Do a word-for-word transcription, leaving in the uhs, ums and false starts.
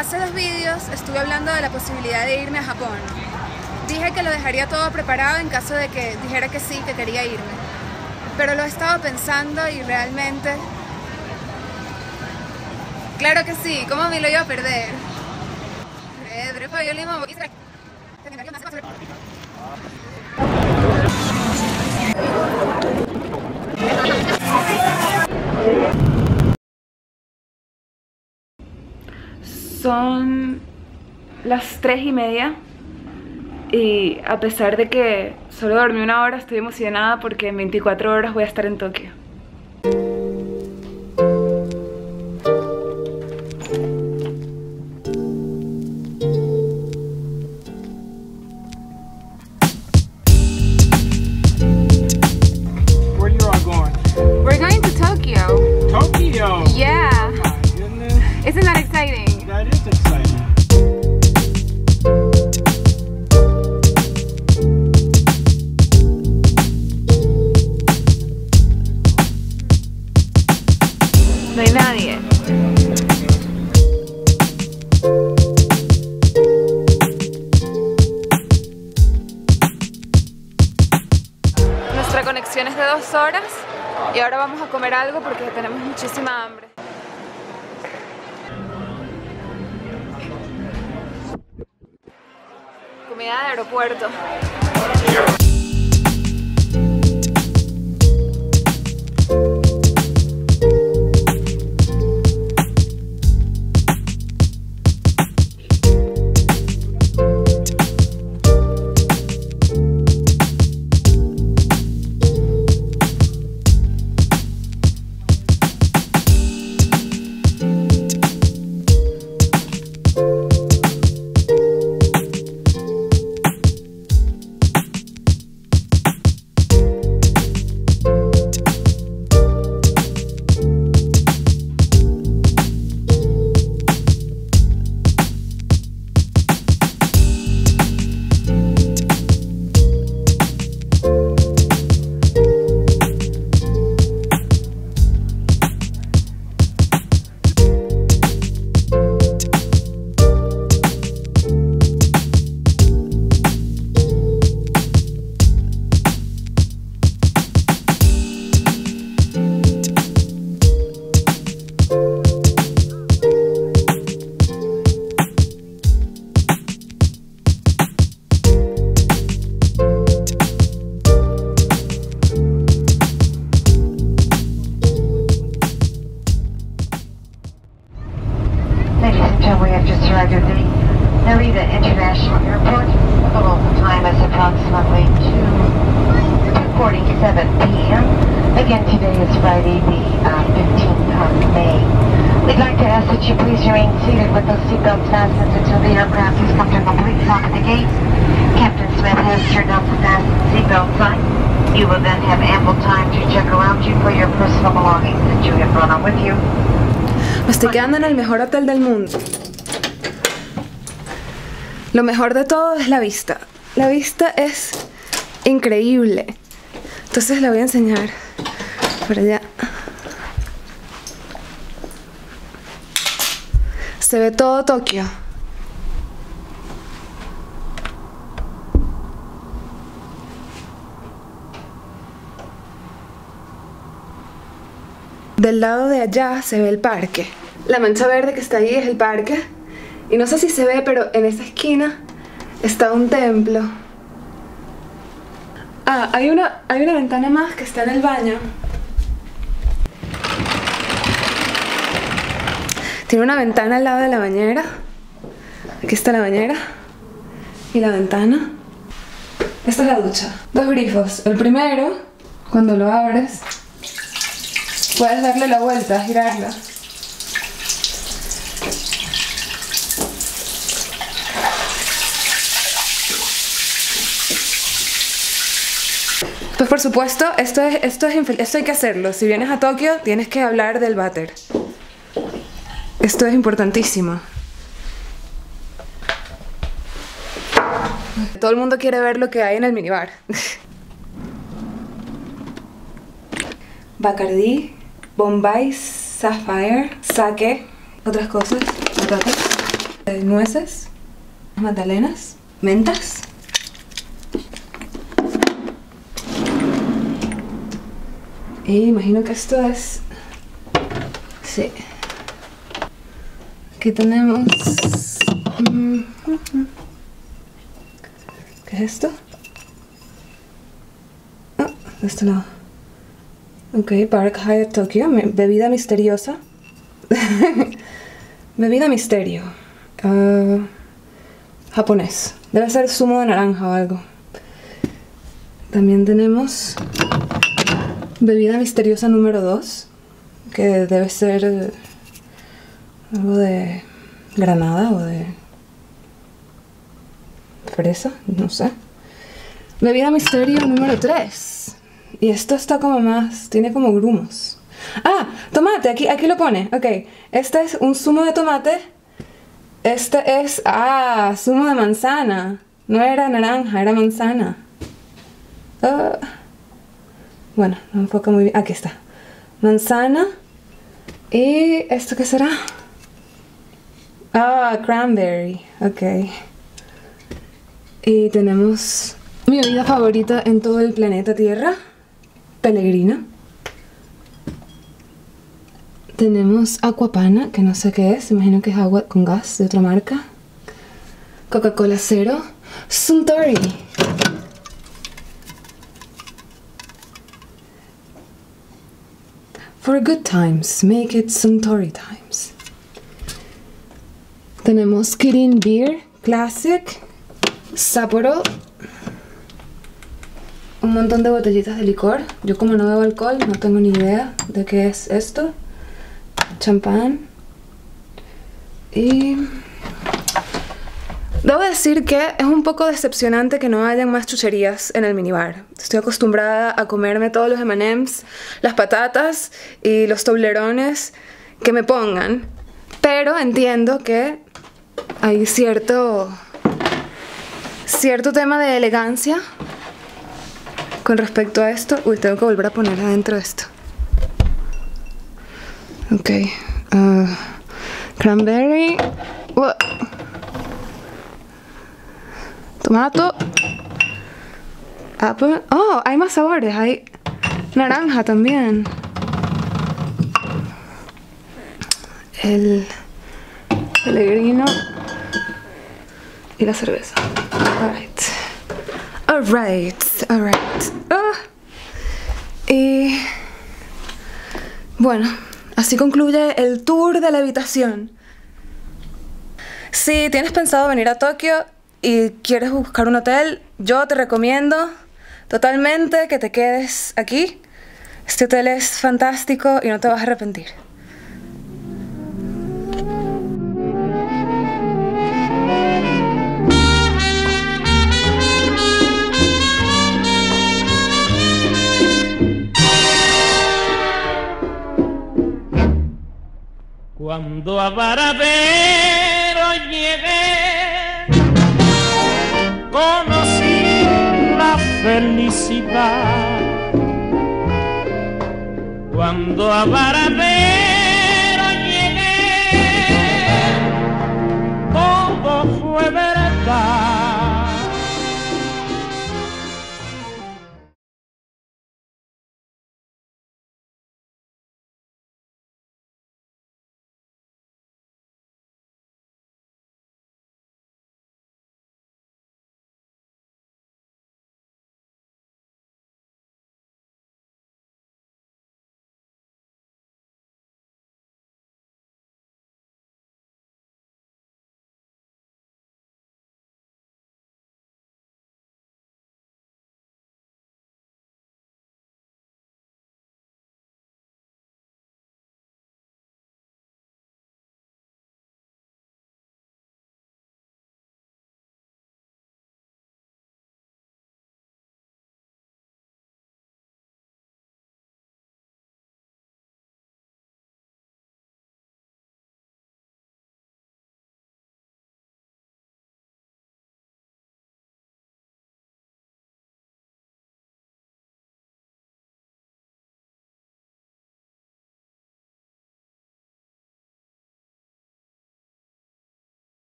Hace dos vídeos estuve hablando de la posibilidad de irme a Japón. Dije que lo dejaría todo preparado en caso de que dijera que sí, que quería irme. Pero lo he estado pensando y realmente... Claro que sí, ¿cómo me lo iba a perder? Son las tres y media y a pesar de que solo dormí una hora, estoy emocionada porque en veinticuatro horas voy a estar en Tokio. Where you all going? We're going to Tokyo. Tokyo! Yeah. Oh my goodness. Isn't that exciting? That is exciting. No hay nadie. Nuestra conexión es de dos horas y ahora vamos a comer algo porque tenemos muchísima hambre. Comida de aeropuerto. We have just arrived at the Narita International Airport. The local time is approximately two forty-seven p m Again, today is Friday, the uh, fifteenth of May. We'd like to ask that you please remain seated with those seatbelts fastened until the aircraft has come to a complete stop at the gates. Captain Smith has turned off the fasten seatbelt sign. You will then have ample time to check around you for your personal belongings that you have brought on with you. Me estoy quedando en el mejor hotel del mundo. Lo mejor de todo es la vista. La vista es increíble. Entonces la voy a enseñar por allá. Se ve todo Tokio. Del lado de allá se ve el parque. La mancha verde que está ahí es el parque. Y no sé si se ve, pero en esa esquina está un templo. Ah, hay una, hay una ventana más que está en el baño. Tiene una ventana al lado de la bañera. Aquí está la bañera. Y la ventana. Esta es la ducha. Dos grifos. El primero, cuando lo abres, puedes darle la vuelta, girarla. Pues por supuesto, esto es, esto es, esto hay que hacerlo. Si vienes a Tokio, tienes que hablar del váter. Esto es importantísimo. Todo el mundo quiere ver lo que hay en el minibar. Bacardi, Bombay, Sapphire, sake, otras cosas, patatas. eh, nueces, magdalenas, mentas. Y imagino que esto es... Sí. Aquí tenemos... ¿Qué es esto? Ah, de este lado. Ok, Park Hyatt Tokyo, bebida misteriosa. Bebida misterio. Uh, japonés. Debe ser zumo de naranja o algo. También tenemos bebida misteriosa número dos, que debe ser eh, algo de granada o de fresa, no sé. Bebida misterio número tres. Y esto está como más, tiene como grumos. Ah, tomate, aquí, aquí lo pone. Ok, este es un zumo de tomate. Este es, ah, zumo de manzana. No era naranja, era manzana. Uh, bueno, no enfoca muy bien. Aquí está. Manzana. ¿Y esto qué será? Ah, cranberry. Ok. Y tenemos mi bebida favorita en todo el planeta Tierra. Pellegrina. Tenemos Aquapana, que no sé qué es. Imagino que es agua con gas de otra marca. Coca-Cola cero. Suntory. For good times, make it Suntory times. Tenemos Kirin Beer Classic, Sapporo, un montón de botellitas de licor. Yo como no bebo alcohol, no tengo ni idea de qué es esto. Champán. Y... debo decir que es un poco decepcionante que no hayan más chucherías en el minibar. Estoy acostumbrada a comerme todos los eme and ems, las patatas y los toblerones que me pongan. Pero entiendo que hay cierto... cierto tema de elegancia con respecto a esto. Uy, tengo que volver a poner adentro esto. Ok. Uh, cranberry. Uh. Tomato. Apple. Oh, hay más sabores. Hay naranja también. El pellegrino. Y la cerveza. Alright. Alright. Alright. Oh. Y... bueno, así concluye el tour de la habitación. Si tienes pensado venir a Tokio y quieres buscar un hotel, yo te recomiendo totalmente que te quedes aquí. Este hotel es fantástico y no te vas a arrepentir. Cuando a Varadero llegué, conocí la felicidad. Cuando a Varadero